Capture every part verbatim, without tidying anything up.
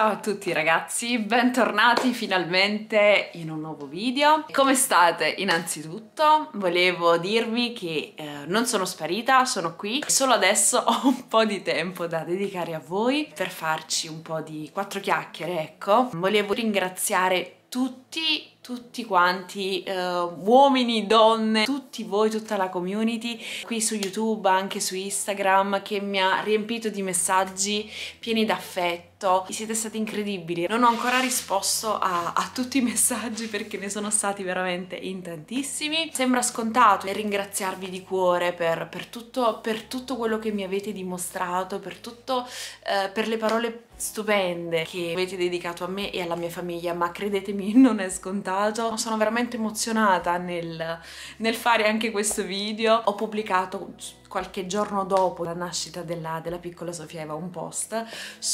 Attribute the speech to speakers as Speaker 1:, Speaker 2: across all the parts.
Speaker 1: Ciao a tutti ragazzi, bentornati finalmente in un nuovo video. Come state? Innanzitutto volevo dirvi che eh, non sono sparita, sono qui. Solo adesso ho un po' di tempo da dedicare a voi per farci un po' di quattro chiacchiere, ecco. Volevo ringraziare tutti tutti quanti, uh, uomini, donne, tutti voi, tutta la community qui su YouTube, anche su Instagram, che mi ha riempito di messaggi pieni d'affetto. Siete stati incredibili. Non ho ancora risposto a, a tutti i messaggi perché ne sono stati veramente in tantissimi. Sembra scontato ringraziarvi di cuore per, per, tutto, per tutto quello che mi avete dimostrato, per tutto, eh, per le parole stupende che avete dedicato a me e alla mia famiglia, ma credetemi non è scontato. Sono veramente emozionata nel, nel fare anche questo video. Ho pubblicato qualche giorno dopo la nascita della, della piccola Sofia Eva un post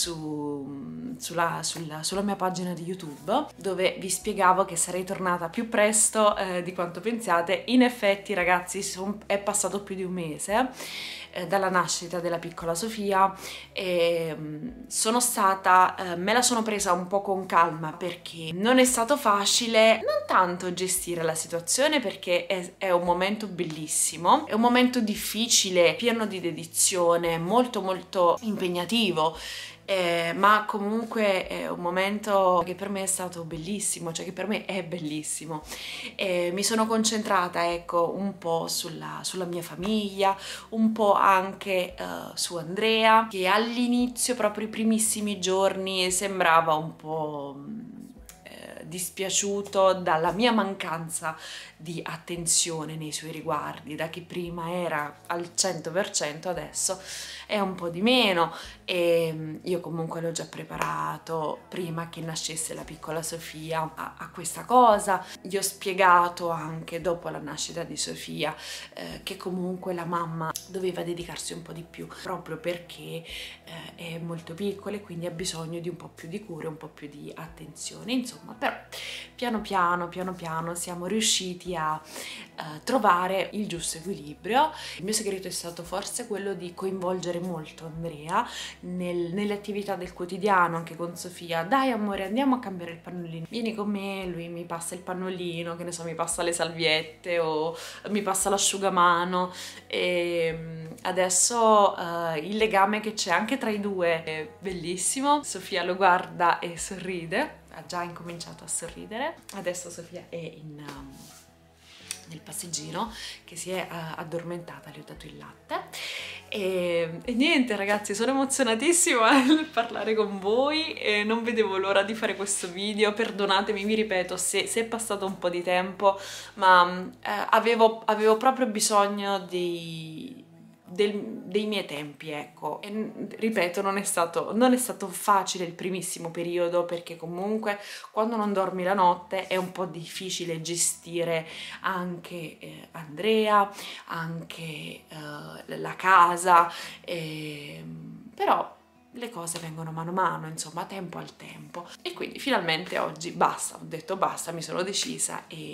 Speaker 1: su, sulla, sulla, sulla mia pagina di YouTube dove vi spiegavo che sarei tornata più presto eh, di quanto pensiate. In effetti ragazzi son, è passato più di un mese eh, dalla nascita della piccola Sofia e mh, sono stata, eh, me la sono presa un po' con calma perché non è stato facile non tanto gestire la situazione perché è, è un momento bellissimo, è un momento difficile, pieno di dedizione, molto molto impegnativo, eh, ma comunque è un momento che per me è stato bellissimo, cioè che per me è bellissimo. Eh, mi sono concentrata, ecco, un po' sulla, sulla mia famiglia, un po' anche uh, su Andrea, che all'inizio, proprio i primissimi giorni, sembrava un po' dispiaciuto dalla mia mancanza di attenzione nei suoi riguardi, da che prima era al cento per cento adesso è un po' di meno, e io comunque l'ho già preparato prima che nascesse la piccola Sofia a, a questa cosa. Gli ho spiegato anche dopo la nascita di Sofia eh, che comunque la mamma doveva dedicarsi un po' di più proprio perché eh, è molto piccola e quindi ha bisogno di un po' più di cure, un po' più di attenzione, insomma. Però piano piano piano piano siamo riusciti a uh, trovare il giusto equilibrio. Il mio segreto è stato forse quello di coinvolgere molto Andrea nel, nelle attività del quotidiano, anche con Sofia. Dai amore, andiamo a cambiare il pannolino, vieni con me. Lui mi passa il pannolino, che ne so, mi passa le salviette o mi passa l'asciugamano, e adesso uh, il legame che c'è anche tra i due è bellissimo. Sofia lo guarda e sorride, ha già incominciato a sorridere. Adesso Sofia è in, um, nel passeggino che si è uh, addormentata, le ho dato il latte e, e niente ragazzi, sono emozionatissima nel parlare con voi e non vedevo l'ora di fare questo video. Perdonatemi, vi ripeto, se, se è passato un po' di tempo, ma uh, avevo, avevo proprio bisogno di... Del, dei miei tempi, ecco. E ripeto, non è stato non è stato facile il primissimo periodo perché comunque quando non dormi la notte è un po' difficile gestire anche eh, Andrea, anche eh, la casa, eh, però le cose vengono mano a mano, insomma, tempo al tempo. E quindi finalmente oggi basta, ho detto basta, mi sono decisa e,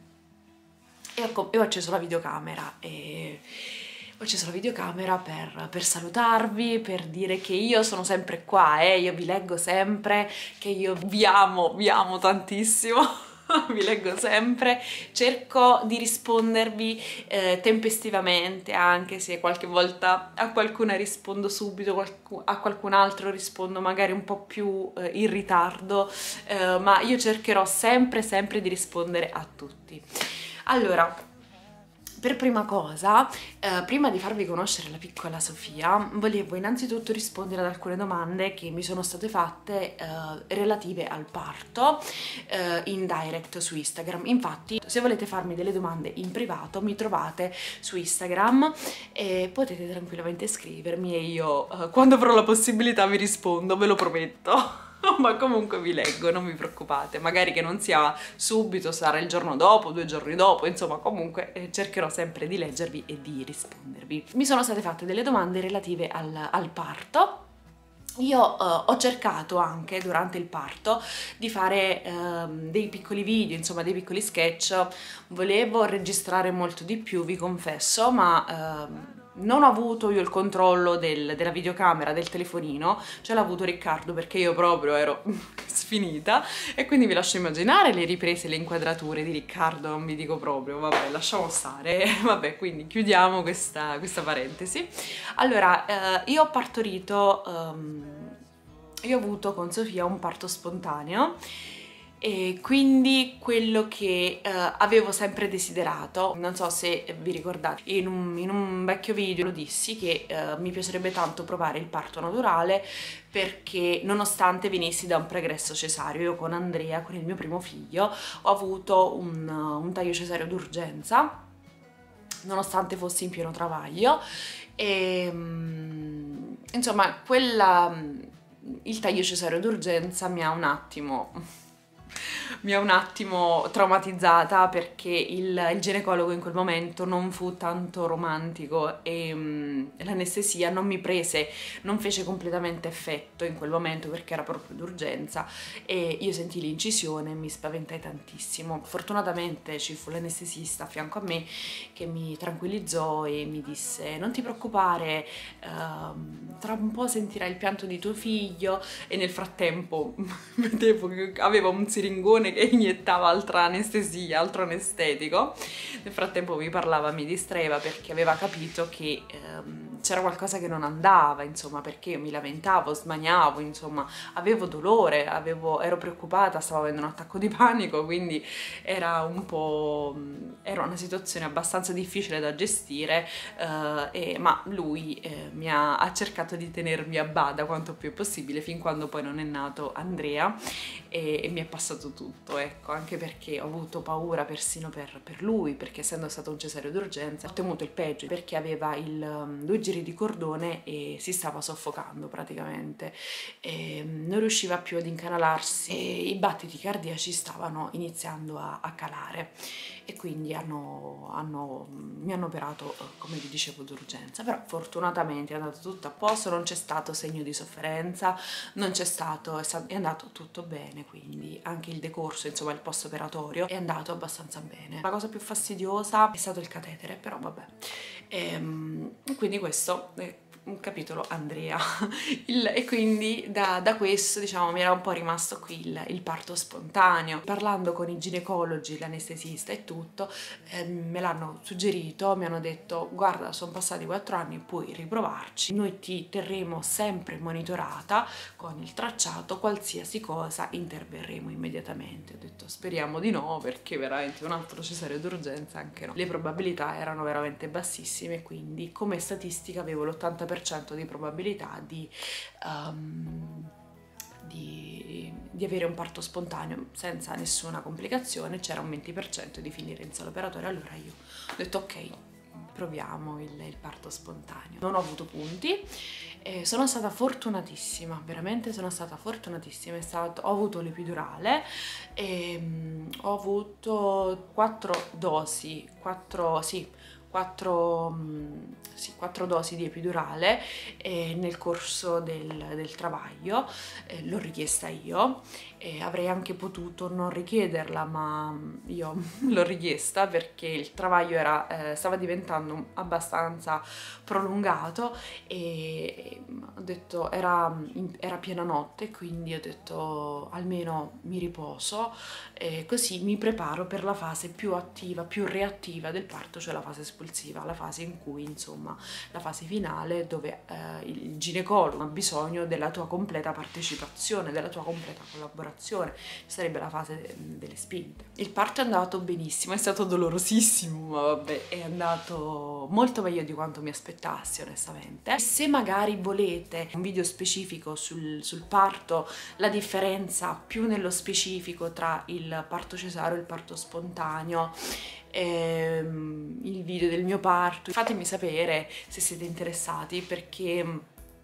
Speaker 1: e, ho, e ho acceso la videocamera e ho acceso la videocamera per, per salutarvi, per dire che io sono sempre qua, eh? Io vi leggo sempre, che io vi amo, vi amo tantissimo, vi leggo sempre, cerco di rispondervi eh, tempestivamente, anche se qualche volta a qualcuna rispondo subito, a qualcun altro rispondo magari un po' più eh, in ritardo, eh, ma io cercherò sempre, sempre di rispondere a tutti. Allora, per prima cosa, eh, prima di farvi conoscere la piccola Sofia, volevo innanzitutto rispondere ad alcune domande che mi sono state fatte eh, relative al parto eh, in direct su Instagram. Infatti, se volete farmi delle domande in privato, mi trovate su Instagram e potete tranquillamente scrivermi e io, eh, quando avrò la possibilità, vi rispondo, ve lo prometto. Ma comunque vi leggo, non vi preoccupate, magari che non sia subito, sarà il giorno dopo, due giorni dopo, insomma comunque eh, cercherò sempre di leggervi e di rispondervi. Mi sono state fatte delle domande relative al, al parto. Io uh, ho cercato anche durante il parto di fare uh, dei piccoli video, insomma dei piccoli sketch. Volevo registrare molto di più, vi confesso, ma uh, non ho avuto io il controllo del, della videocamera, del telefonino, ce l'ha avuto Riccardo perché io proprio ero sfinita, e quindi vi lascio immaginare le riprese, le inquadrature di Riccardo, non vi dico proprio, vabbè, lasciamo stare, vabbè, quindi chiudiamo questa, questa parentesi. Allora, eh, io ho partorito, um, io ho avuto con Sofia un parto spontaneo, e quindi quello che uh, avevo sempre desiderato. Non so se vi ricordate, in un, in un vecchio video lo dissi che uh, mi piacerebbe tanto provare il parto naturale, perché nonostante venissi da un pregresso cesareo, io con Andrea, con il mio primo figlio, ho avuto un, uh, un taglio cesareo d'urgenza, nonostante fossi in pieno travaglio, e um, insomma quella, il taglio cesareo d'urgenza mi ha un attimo mi ha un attimo traumatizzata, perché il, il ginecologo in quel momento non fu tanto romantico e um, l'anestesia non mi prese, non fece completamente effetto in quel momento perché era proprio d'urgenza, e io sentii l'incisione e mi spaventai tantissimo. Fortunatamente ci fu l'anestesista a fianco a me che mi tranquillizzò e mi disse: non ti preoccupare, uh, tra un po' sentirai il pianto di tuo figlio, e nel frattempo vedevo che aveva un siringone che iniettava altra anestesia, altro anestetico. Nel frattempo mi parlava, mi distraeva, perché aveva capito che ehm, c'era qualcosa che non andava, insomma, perché io mi lamentavo, smaniavo, insomma, avevo dolore, avevo, ero preoccupata, stavo avendo un attacco di panico, quindi era un po'... era una situazione abbastanza difficile da gestire, eh, e, ma lui eh, mi ha, ha cercato di tenermi a bada quanto più possibile, fin quando poi non è nato Andrea, e, e mi è passato tutto, ecco, anche perché ho avuto paura persino per, per lui, perché essendo stato un cesareo d'urgenza ho temuto il peggio, perché aveva il, um, due giri di cordone e si stava soffocando praticamente, e non riusciva più ad incanalarsi e i battiti cardiaci stavano iniziando a, a calare, e quindi hanno, hanno, mi hanno operato, come vi dicevo, d'urgenza. Però fortunatamente è andato tutto a posto, non c'è stato segno di sofferenza, non c'è stato, è andato tutto bene, quindi anche il decorso, insomma il post operatorio, è andato abbastanza bene. La cosa più fastidiosa è stato il catetere, però vabbè. E, quindi questo è un capitolo Andrea. il, e quindi da, da questo, diciamo, mi era un po' rimasto qui il, il parto spontaneo. Parlando con i ginecologi, l'anestesista e tutto, eh, me l'hanno suggerito, mi hanno detto: guarda, sono passati quattro anni, puoi riprovarci, noi ti terremo sempre monitorata con il tracciato, qualsiasi cosa interverremo immediatamente. Ho detto speriamo di no, perché veramente un altro cesareo d'urgenza anche no. Le probabilità erano veramente bassissime, quindi come statistica avevo l'ottanta per cento di probabilità di, um, di, di avere un parto spontaneo senza nessuna complicazione, c'era un venti per cento di finire in sala operatoria. Allora io ho detto ok, proviamo il, il parto spontaneo. Non ho avuto punti, eh, sono stata fortunatissima, veramente sono stata fortunatissima. È stato, ho avuto l'epidurale e um, ho avuto quattro dosi, quattro, sì, quattro, sì, quattro dosi di epidurale eh, nel corso del, del travaglio. Eh, l'ho richiesta io, eh, avrei anche potuto non richiederla, ma io l'ho richiesta perché il travaglio era, eh, stava diventando abbastanza prolungato, e ho detto, era, era piena notte, quindi ho detto almeno mi riposo, eh, così mi preparo per la fase più attiva, più reattiva del parto, cioè la fase espulsiva, la fase in cui, insomma, la fase finale, dove eh, il ginecologo ha bisogno della tua completa partecipazione, della tua completa collaborazione, sarebbe la fase delle spinte. Il parto è andato benissimo, è stato dolorosissimo, ma vabbè, è andato molto meglio di quanto mi aspettassi, onestamente. Se magari volete un video specifico sul, sul parto, la differenza più nello specifico tra il parto cesareo e il parto spontaneo, ehm, il video del mio parto, fatemi sapere se siete interessati, perché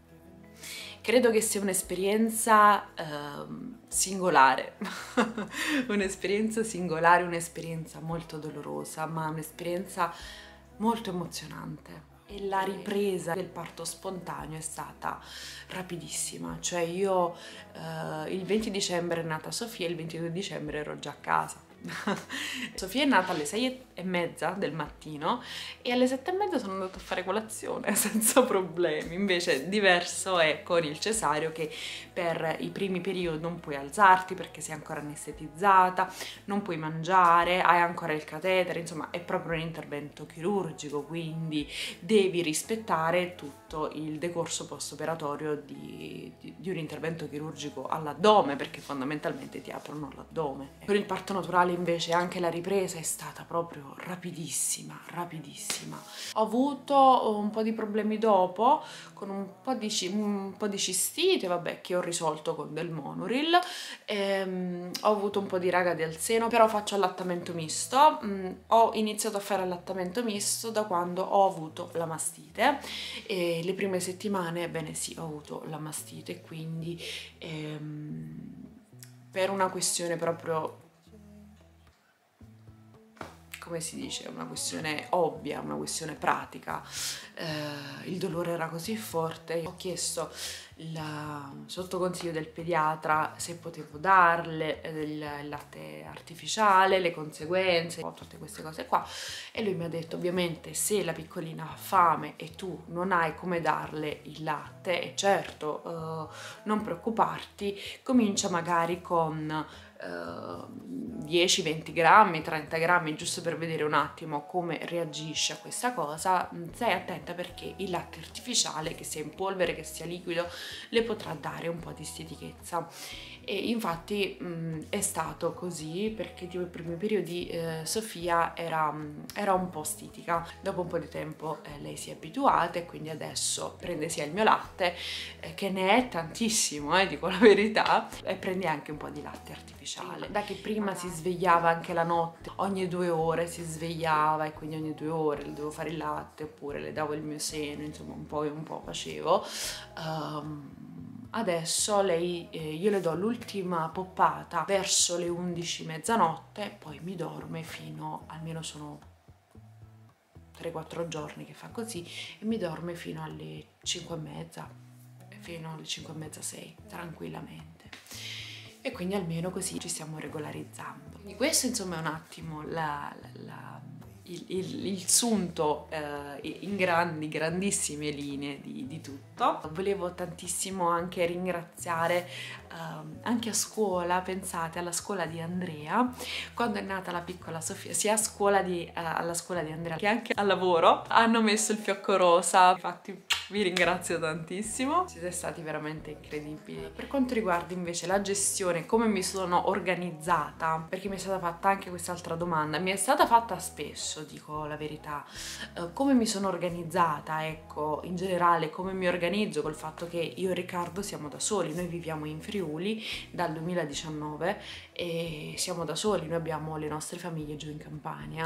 Speaker 1: credo che sia un'esperienza ehm, singolare, un'esperienza singolare, un'esperienza molto dolorosa, ma un'esperienza molto emozionante. E la ripresa del parto spontaneo è stata rapidissima, cioè io eh, il venti dicembre è nata Sofia, il ventidue dicembre ero già a casa. Sofia è nata alle sei e mezza del mattino e alle sette e mezza sono andata a fare colazione senza problemi. Invece diverso è con il cesareo, che per i primi periodi non puoi alzarti perché sei ancora anestetizzata, non puoi mangiare, hai ancora il catetere, insomma è proprio un intervento chirurgico, quindi devi rispettare tutto il decorso post-operatorio di, di, di un intervento chirurgico all'addome, perché fondamentalmente ti aprono l'addome. Per il parto naturale invece anche la ripresa è stata proprio rapidissima, rapidissima. Ho avuto un po' di problemi dopo, con un po' di, un po' di cistite, vabbè, che ho risolto con del Monuril. Ehm, ho avuto un po' di ragadi al seno, però faccio allattamento misto. Mm, ho iniziato a fare allattamento misto da quando ho avuto la mastite. E le prime settimane, bene sì, ho avuto la mastite, quindi ehm, per una questione proprio, come si dice, una questione ovvia, una questione pratica, eh, il dolore era così forte, ho chiesto la, sotto consiglio del pediatra se potevo darle il, il latte artificiale, le conseguenze, tutte queste cose qua, e lui mi ha detto ovviamente se la piccolina ha fame e tu non hai come darle il latte, e certo eh, non preoccuparti, comincia magari con dieci venti grammi, trenta grammi, giusto per vedere un attimo come reagisce a questa cosa. Stai attenta perché il latte artificiale, che sia in polvere, che sia liquido, le potrà dare un po' di stitichezza. E infatti mh, è stato così, perché tipo i primi periodi eh, Sofia era, era un po' stitica. Dopo un po' di tempo eh, lei si è abituata e quindi adesso prende sia il mio latte, eh, che ne è tantissimo, eh, dico la verità, e prende anche un po' di latte artificiale. Da che prima si svegliava anche la notte, ogni due ore si svegliava e quindi ogni due ore le dovevo fare il latte oppure le davo il mio seno, insomma un po' e un po' facevo. Um, Adesso lei, eh, io le do l'ultima poppata verso le undici, mezzanotte, poi mi dorme fino, almeno sono tre quattro giorni che fa così, e mi dorme fino alle cinque e mezza, fino alle cinque e mezza, sei, tranquillamente. E quindi almeno così ci stiamo regolarizzando. Quindi questo insomma è un attimo la, la, la Il, il, il sunto eh, in grandi, grandissime linee di, di tutto. Volevo tantissimo anche ringraziare eh, anche a scuola, pensate alla scuola di Andrea, quando è nata la piccola Sofia, sia a scuola di, eh, alla scuola di Andrea che anche al lavoro, hanno messo il fiocco rosa. Infatti vi ringrazio tantissimo, siete stati veramente incredibili. Per quanto riguarda invece la gestione, come mi sono organizzata, perché mi è stata fatta anche quest'altra domanda, mi è stata fatta spesso, dico la verità, uh, come mi sono organizzata, ecco, in generale come mi organizzo col fatto che io e Riccardo siamo da soli, noi viviamo in Friuli dal duemiladiciannove e siamo da soli, noi abbiamo le nostre famiglie giù in Campania.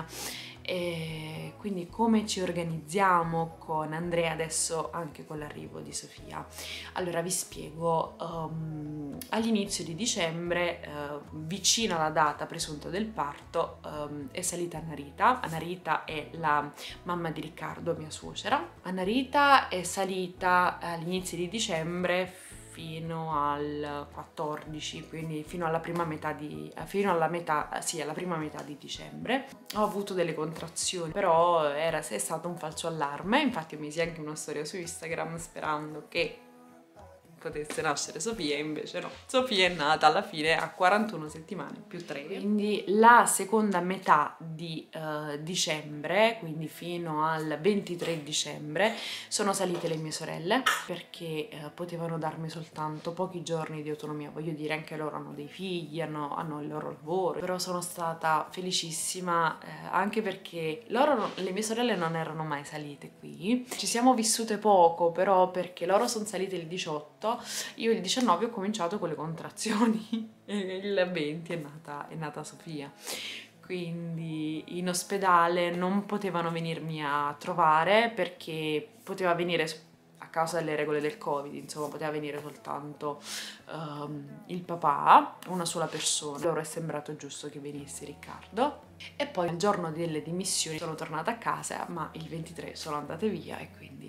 Speaker 1: E quindi come ci organizziamo con Andrea adesso anche con l'arrivo di Sofia? Allora vi spiego, um, all'inizio di dicembre, uh, vicino alla data presunta del parto, um, è salita Annarita. Annarita è la mamma di Riccardo, mia suocera. Annarita è salita all'inizio di dicembre fino al quattordici, quindi fino alla prima metà di fino alla metà sì alla prima metà di dicembre. Ho avuto delle contrazioni, però era, è stato un falso allarme. Infatti ho messo anche una storia su Instagram sperando che potesse nascere Sofia, invece no, Sofia è nata alla fine a quarantuno settimane più tre, quindi la seconda metà di uh, dicembre, quindi fino al ventitré dicembre, sono salite le mie sorelle perché uh, potevano darmi soltanto pochi giorni di autonomia. Voglio dire, anche loro hanno dei figli, hanno, hanno il loro lavoro, però sono stata felicissima eh, anche perché loro, le mie sorelle non erano mai salite qui, ci siamo vissute poco, però perché loro sono salite il diciotto, io il diciannove ho cominciato con le contrazioni e il venti è nata, è nata Sofia. Quindi in ospedale non potevano venirmi a trovare perché poteva venire, a causa delle regole del Covid, insomma, poteva venire soltanto um, il papà, una sola persona. Loro è sembrato giusto che venisse Riccardo. E poi il giorno delle dimissioni sono tornata a casa, ma il ventitré sono andate via e quindi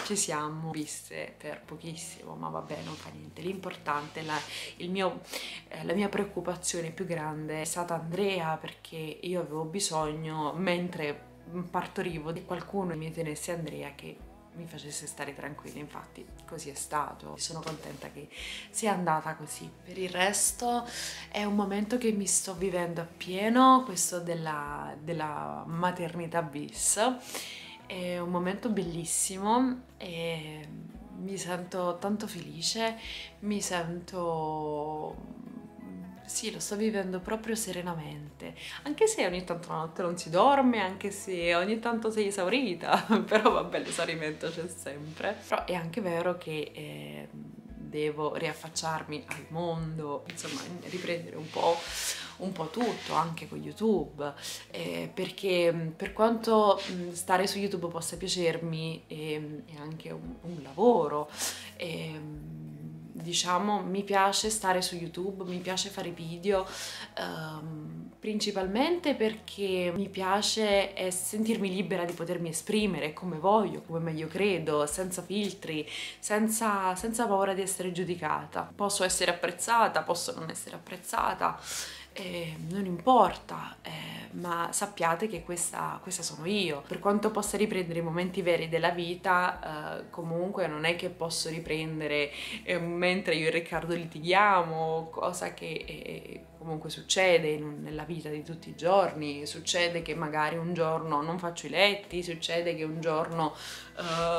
Speaker 1: ci siamo viste per pochissimo, ma vabbè, non fa niente. L'importante, la, il mio, eh, la mia preoccupazione più grande è stata Andrea, perché io avevo bisogno, mentre partorivo, di qualcuno che mi tenesse Andrea, che mi facesse stare tranquilla. Infatti così è stato, sono contenta che sia andata così. Per il resto è un momento che mi sto vivendo appieno, questo della, della maternità bis. È un momento bellissimo e mi sento tanto felice, mi sento... sì, lo sto vivendo proprio serenamente, anche se ogni tanto la notte non si dorme, anche se ogni tanto sei esaurita, però vabbè, l'esaurimento c'è sempre. Però è anche vero che eh, devo riaffacciarmi al mondo, insomma, riprendere un po', un po' tutto, anche con YouTube, eh, perché per quanto stare su YouTube possa piacermi, eh, è anche un, un lavoro, eh, diciamo, mi piace stare su YouTube, mi piace fare video, um, principalmente perché mi piace sentirmi libera di potermi esprimere come voglio, come meglio credo, senza filtri, senza, senza paura di essere giudicata. Posso essere apprezzata, posso non essere apprezzata, eh, non importa, eh, ma sappiate che questa, questa sono io. Per quanto possa riprendere i momenti veri della vita, eh, comunque non è che posso riprendere eh, mentre io e Riccardo litighiamo, cosa che eh, comunque succede in, nella vita di tutti i giorni. Succede che magari un giorno non faccio i letti, succede che un giorno eh,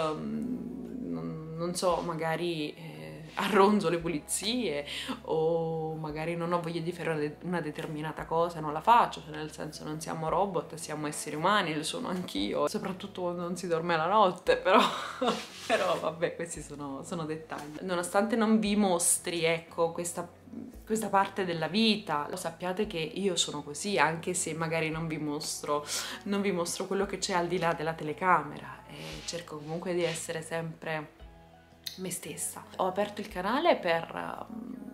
Speaker 1: non, non so, magari eh, arronzo le pulizie, o magari non ho voglia di fare una determinata cosa, non la faccio, cioè nel senso, non siamo robot, siamo esseri umani, lo sono anch'io, soprattutto quando non si dorme la notte, però, però vabbè, questi sono, sono dettagli. Nonostante non vi mostri, ecco, questa, questa parte della vita, lo sappiate che io sono così, anche se magari non vi mostro, non vi mostro quello che c'è al di là della telecamera, e cerco comunque di essere sempre me stessa. Ho aperto il canale per,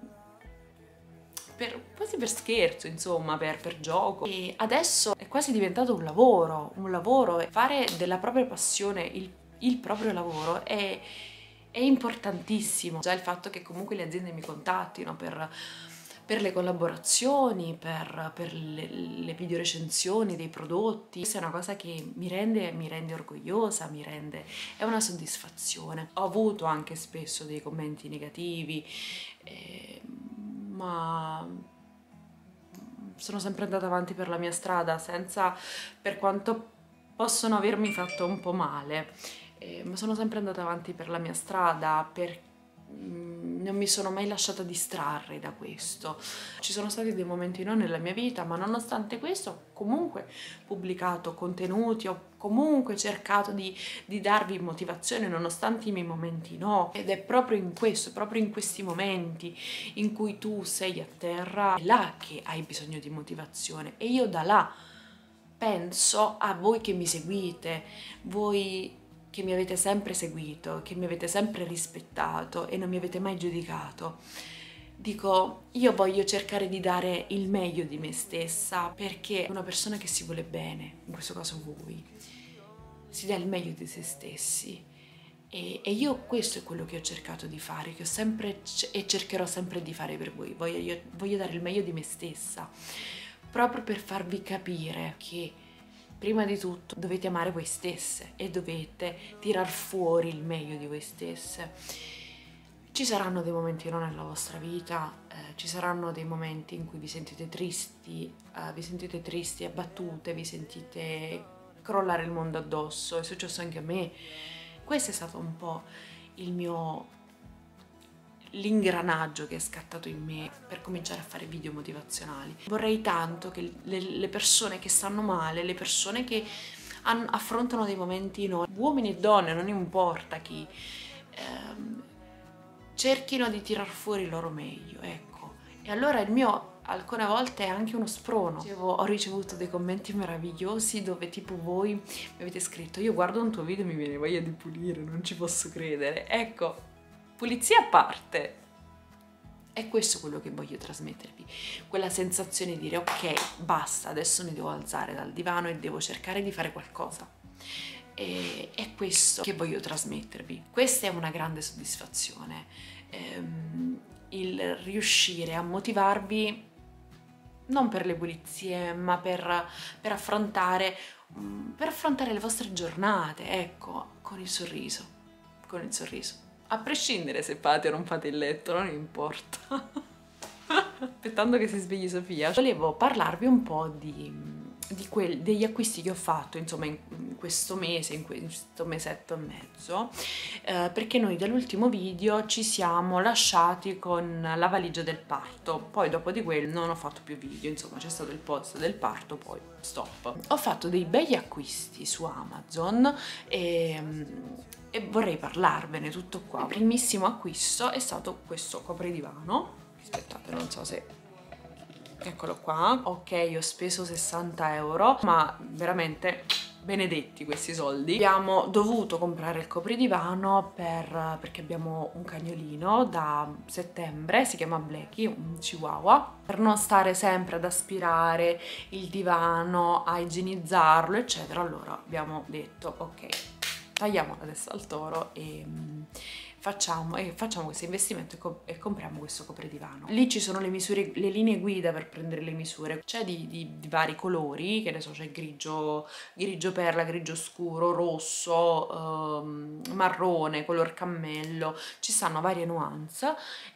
Speaker 1: per quasi per scherzo, insomma, per, per gioco, e adesso è quasi diventato un lavoro, un lavoro, e fare della propria passione il, il proprio lavoro è, è importantissimo. Già il fatto che comunque le aziende mi contattino per per le collaborazioni, per, per le, le video recensioni dei prodotti, questa è una cosa che mi rende, mi rende orgogliosa, mi rende, è una soddisfazione. Ho avuto anche spesso dei commenti negativi, eh, ma sono sempre andata avanti per la mia strada, senza, per quanto possono avermi fatto un po' male, eh, ma sono sempre andata avanti per la mia strada, perché non mi sono mai lasciata distrarre da questo. Ci sono stati dei momenti no nella mia vita, ma nonostante questo ho comunque pubblicato contenuti, ho comunque cercato di, di darvi motivazione nonostante i miei momenti no, ed è proprio in questo, proprio in questi momenti in cui tu sei a terra, è là che hai bisogno di motivazione, e io da là penso a voi che mi seguite, voi che mi avete sempre seguito, che mi avete sempre rispettato e non mi avete mai giudicato. Dico, io voglio cercare di dare il meglio di me stessa, perché una persona che si vuole bene, in questo caso voi, si dà il meglio di se stessi. E, e io questo è quello che ho cercato di fare, che ho sempre e cercherò sempre di fare per voi. Voglio, io, voglio dare il meglio di me stessa, proprio per farvi capire che prima di tutto dovete amare voi stesse e dovete tirar fuori il meglio di voi stesse. Ci saranno dei momenti no nella vostra vita, eh, ci saranno dei momenti in cui vi sentite tristi, eh, vi sentite tristi, abbattute, vi sentite crollare il mondo addosso. È successo anche a me. Questo è stato un po' il mio l'ingranaggio che è scattato in me per cominciare a fare video motivazionali. Vorrei tanto che le, le persone che stanno male, le persone che hanno, affrontano dei momenti no, uomini e donne, non importa chi, ehm, cerchino di tirar fuori il loro meglio, ecco. E allora il mio alcune volte è anche uno sprono. Dicevo, ho ricevuto dei commenti meravigliosi dove tipo voi mi avete scritto: io guardo un tuo video e mi viene voglia di pulire, non ci posso credere. Ecco, pulizia a parte, è questo quello che voglio trasmettervi, quella sensazione di dire ok, basta, adesso mi devo alzare dal divano e devo cercare di fare qualcosa. e è questo che voglio trasmettervi. Questa è una grande soddisfazione, ehm, il riuscire a motivarvi non per le pulizie, ma per, per affrontare per affrontare le vostre giornate, ecco, con il sorriso, con il sorriso. A prescindere se fate o non fate il letto, non importa. Aspettando che si svegli Sofia, volevo parlarvi un po' di, di quel, degli acquisti che ho fatto, insomma, in, in questo mese, in questo mesetto e mezzo, eh, perché noi dall'ultimo video ci siamo lasciati con la valigia del parto, poi dopo di quello non ho fatto più video, insomma, c'è stato il post del parto, poi stop. Ho fatto dei begli acquisti su Amazon e... e vorrei parlarvene tutto qua. Il primissimo acquisto è stato questo copridivano. Aspettate, non so se... eccolo qua. Ok, ho speso sessanta euro, ma veramente benedetti questi soldi. Abbiamo dovuto comprare il copridivano per, perché abbiamo un cagnolino da settembre, si chiama Blacky, un chihuahua. Per non stare sempre ad aspirare il divano, a igienizzarlo, eccetera, allora abbiamo detto ok, tagliamo la testa al toro e facciamo, e facciamo questo investimento e, co e compriamo questo copridivano. Lì ci sono le misure, le linee guida per prendere le misure, c'è di, di, di vari colori, che ne so, c'è grigio, grigio perla, grigio scuro, rosso, ehm, marrone, color cammello, ci stanno varie nuance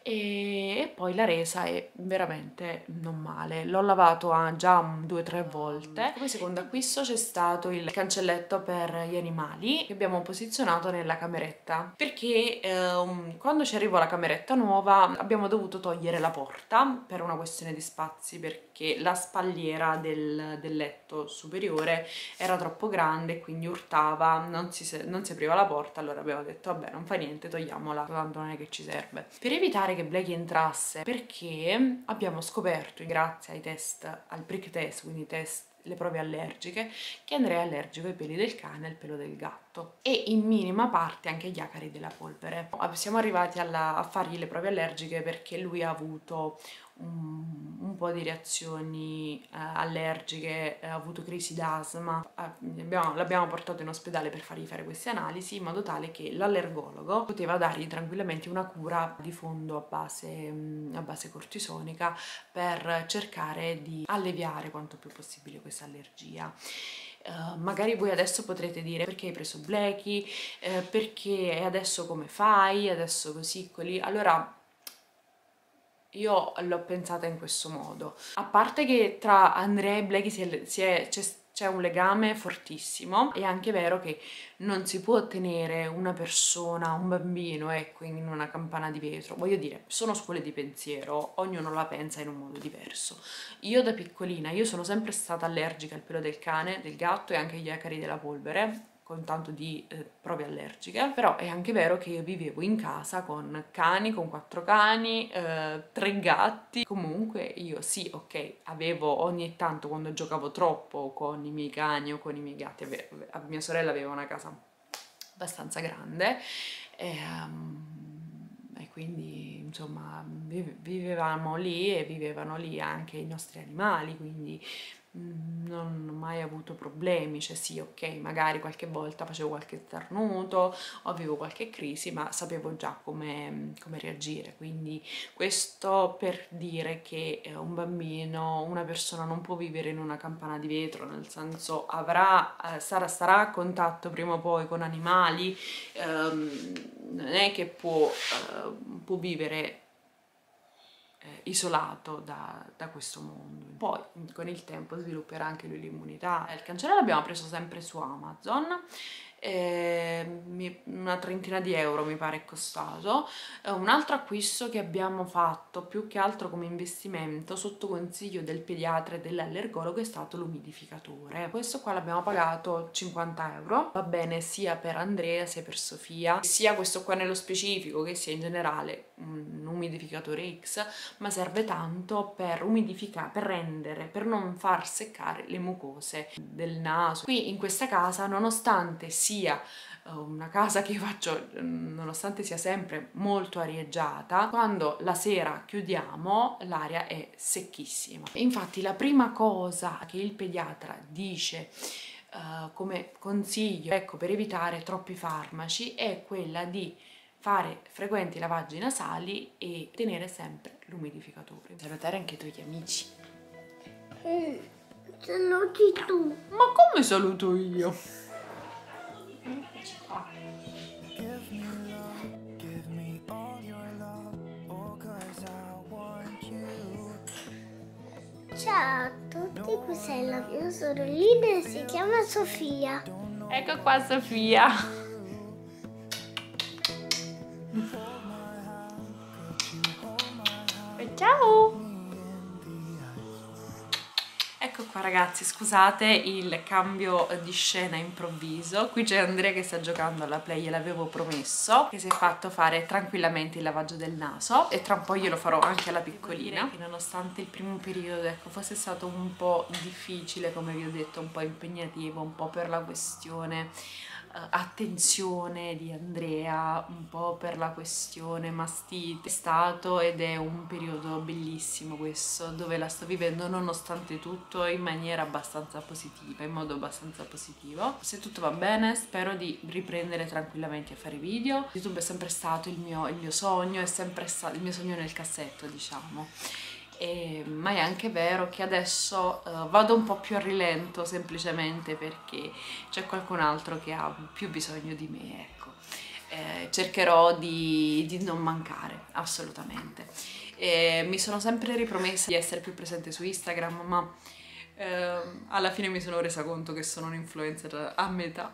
Speaker 1: e, e poi la resa è veramente non male. L'ho lavato ah, già due o tre volte. Come secondo acquisto c'è stato il cancelletto per gli animali che abbiamo posizionato nella cameretta, perché eh, quando ci arrivò la cameretta nuova abbiamo dovuto togliere la porta per una questione di spazi, perché la spalliera del, del letto superiore era troppo grande, quindi urtava, non si, non si apriva la porta. Allora abbiamo detto vabbè, non fa niente, togliamola, tanto non è che ci serve, per evitare che Blacky entrasse, perché abbiamo scoperto grazie ai test, al prick test, quindi test, le prove allergiche, che Andrea è allergico ai peli del cane e al pelo del gatto e in minima parte anche agli acari della polvere. Siamo arrivati alla, a fargli le prove allergiche perché lui ha avuto un, un po' di reazioni eh, allergiche, ha avuto crisi d'asma, l'abbiamo portato in ospedale per fargli fare queste analisi in modo tale che l'allergologo poteva dargli tranquillamente una cura di fondo a base, a base cortisonica per cercare di alleviare quanto più possibile questa allergia. Uh, magari voi adesso potrete dire perché hai preso Blacky, eh, perché adesso come fai, adesso così, così. Allora io l'ho pensata in questo modo. A parte che tra Andrea e Blacky si è, si è, c'è un legame fortissimo, è anche vero che non si può tenere una persona, un bambino, ecco, in una campana di vetro. Voglio dire, sono scuole di pensiero, ognuno la pensa in un modo diverso. Io da piccolina, io sono sempre stata allergica al pelo del cane, del gatto e anche agli acari della polvere, con tanto di eh, prove allergiche, però è anche vero che io vivevo in casa con cani, con quattro cani, eh, tre gatti. Comunque io sì, ok, avevo ogni tanto, quando giocavo troppo con i miei cani o con i miei gatti, ave, ave, mia sorella aveva una casa abbastanza grande e, um, e quindi insomma vivevamo lì e vivevano lì anche i nostri animali, quindi non ho mai avuto problemi. Cioè sì, ok, magari qualche volta facevo qualche starnuto o avevo qualche crisi, ma sapevo già come, come reagire. Quindi questo per dire che un bambino, una persona non può vivere in una campana di vetro, nel senso avrà, eh, sarà, starà a contatto prima o poi con animali, ehm, non è che può, eh, può vivere isolato da, da questo mondo. Poi con il tempo svilupperà anche lui l'immunità. Il cancello l'abbiamo preso sempre su Amazon, eh, una trentina di euro mi pare è costato. Eh, un altro acquisto che abbiamo fatto più che altro come investimento sotto consiglio del pediatra e dell'allergologo è stato l'umidificatore. Questo qua l'abbiamo pagato cinquanta euro, va bene sia per Andrea sia per Sofia, sia questo qua nello specifico che sia in generale un umidificatore X, ma serve tanto per umidificare, per rendere, per non far seccare le mucose del naso. Qui in questa casa, nonostante sia una casa che faccio, nonostante sia sempre molto arieggiata, quando la sera chiudiamo l'aria è secchissima. Infatti la prima cosa che il pediatra dice uh, come consiglio, ecco, per evitare troppi farmaci, è quella di fare frequenti lavaggi nasali e tenere sempre l'umidificatore. Salutare anche i tuoi amici.
Speaker 2: Mm, saluti tu.
Speaker 1: Ma come saluto io? Eccoci qua.
Speaker 2: Ciao a tutti, questa è la mia sorellina e si chiama Sofia.
Speaker 1: Ecco qua Sofia. Ciao! Ecco qua ragazzi, scusate il cambio di scena improvviso. Qui c'è Andrea che sta giocando alla Play, gliel'avevo promesso, che si è fatto fare tranquillamente il lavaggio del naso e tra un po' glielo farò anche alla piccolina. Che nonostante il primo periodo, ecco, fosse stato un po' difficile, come vi ho detto, un po' impegnativo, un po' per la questione attenzione di Andrea, un po' per la questione mastite, è stato ed è un periodo bellissimo questo, dove la sto vivendo nonostante tutto in maniera abbastanza positiva, in modo abbastanza positivo. Se tutto va bene spero di riprendere tranquillamente a fare video. YouTube è sempre stato il mio, il mio sogno, è sempre stato il mio sogno nel cassetto, diciamo. E, ma è anche vero che adesso uh, vado un po' più a rilento semplicemente perché c'è qualcun altro che ha più bisogno di me, ecco. Eh, cercherò di, di non mancare assolutamente. E mi sono sempre ripromessa di essere più presente su Instagram, ma eh, alla fine mi sono resa conto che sono un influencer a metà.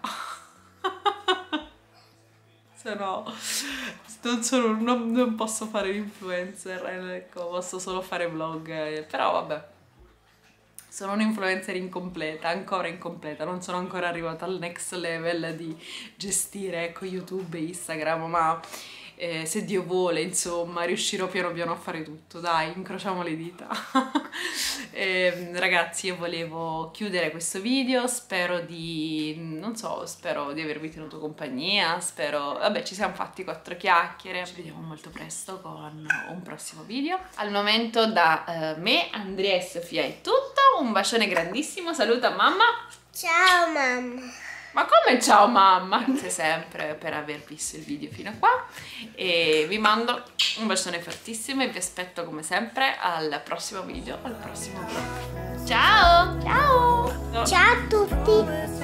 Speaker 1: Se no, non, sono, non, non posso fare l'influencer, ecco, posso solo fare vlog, eh, però vabbè, sono un influencer incompleta, ancora incompleta, non sono ancora arrivata al next level di gestire, ecco, YouTube e Instagram, ma eh, se Dio vuole, insomma, riuscirò piano piano a fare tutto, dai, incrociamo le dita. E, ragazzi, io volevo chiudere questo video, spero di, non so, spero di avervi tenuto compagnia, spero, vabbè, ci siamo fatti quattro chiacchiere, ci vediamo molto presto con un prossimo video. Al momento da uh, me, Andrea e Sofia è tutto, un bacione grandissimo, saluta mamma.
Speaker 2: Ciao mamma.
Speaker 1: Ma come ciao mamma? Grazie sempre per aver visto il video fino a qua e vi mando un bacione fortissimo e vi aspetto come sempre al prossimo video, al prossimo vlog. Ciao! Ciao!
Speaker 2: Ciao a tutti!